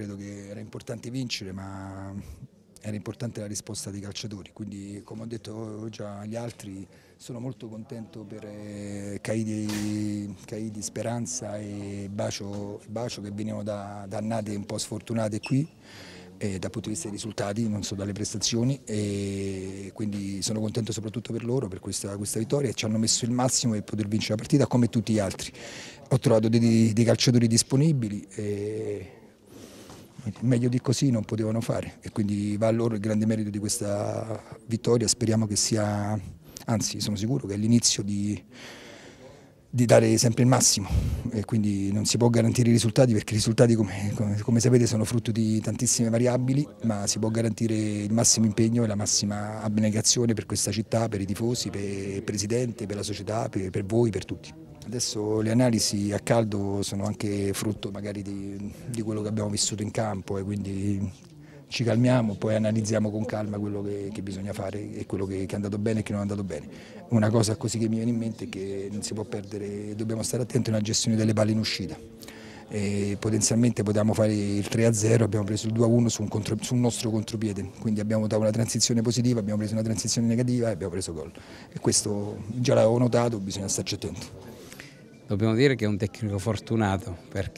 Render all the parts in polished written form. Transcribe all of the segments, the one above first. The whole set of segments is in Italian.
Credo che era importante vincere, ma era importante la risposta dei calciatori, quindi come ho detto già agli altri sono molto contento per Caidi, Speranza e Bacio che venivano da annate un po' sfortunate qui dal punto di vista dei risultati, non so dalle prestazioni, e quindi sono contento soprattutto per loro, per questa vittoria, e ci hanno messo il massimo per poter vincere la partita come tutti gli altri. Ho trovato dei calciatori disponibili e meglio di così non potevano fare, e quindi va a loro il grande merito di questa vittoria. Speriamo che sia, anzi sono sicuro che è l'inizio di dare sempre il massimo, e quindi non si può garantire i risultati, perché i risultati come sapete sono frutto di tantissime variabili, ma si può garantire il massimo impegno e la massima abnegazione per questa città, per i tifosi, per il presidente, per la società, per voi, per tutti. Adesso le analisi a caldo sono anche frutto magari di quello che abbiamo vissuto in campo, e quindi ci calmiamo, poi analizziamo con calma quello che bisogna fare e quello che è andato bene e che non è andato bene. Una cosa così che mi viene in mente è che non si può perdere, dobbiamo stare attenti alla gestione delle palle in uscita. E potenzialmente potevamo fare il 3-0, abbiamo preso il 2-1 su un nostro contropiede, quindi abbiamo dato una transizione positiva, abbiamo preso una transizione negativa e abbiamo preso gol. E questo già l'avevo notato, bisogna starci attenti. Dobbiamo dire che è un tecnico fortunato,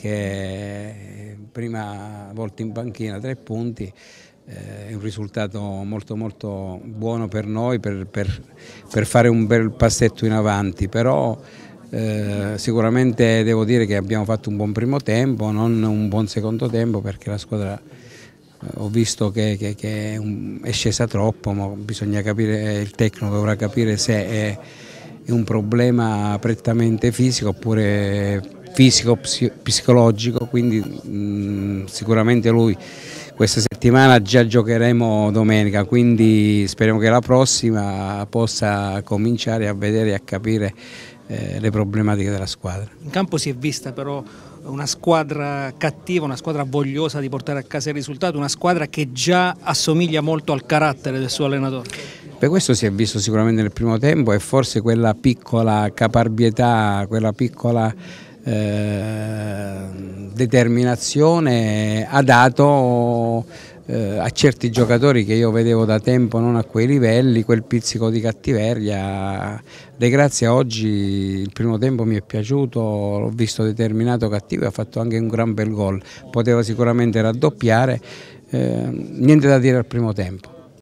perché prima volta in panchina 3 punti, è un risultato molto buono per noi, per fare un bel passetto in avanti, però sicuramente devo dire che abbiamo fatto un buon primo tempo, non un buon secondo tempo, perché la squadra ho visto che è scesa troppo, ma bisogna capire, il tecnico dovrà capire se è un problema prettamente fisico oppure fisico-psicologico, quindi sicuramente lui questa settimana già giocheremo domenica, quindi speriamo che la prossima possa cominciare a vedere e a capire le problematiche della squadra. In campo si è vista però una squadra cattiva, una squadra vogliosa di portare a casa il risultato, una squadra che già assomiglia molto al carattere del suo allenatore. Per questo si è visto sicuramente nel primo tempo, e forse quella piccola caparbietà, quella piccola determinazione ha dato a certi giocatori che io vedevo da tempo non a quei livelli, quel pizzico di cattiveria. De Grazia oggi il primo tempo mi è piaciuto, l'ho visto determinato, cattivo, e ha fatto anche un gran bel gol, poteva sicuramente raddoppiare, niente da dire al primo tempo.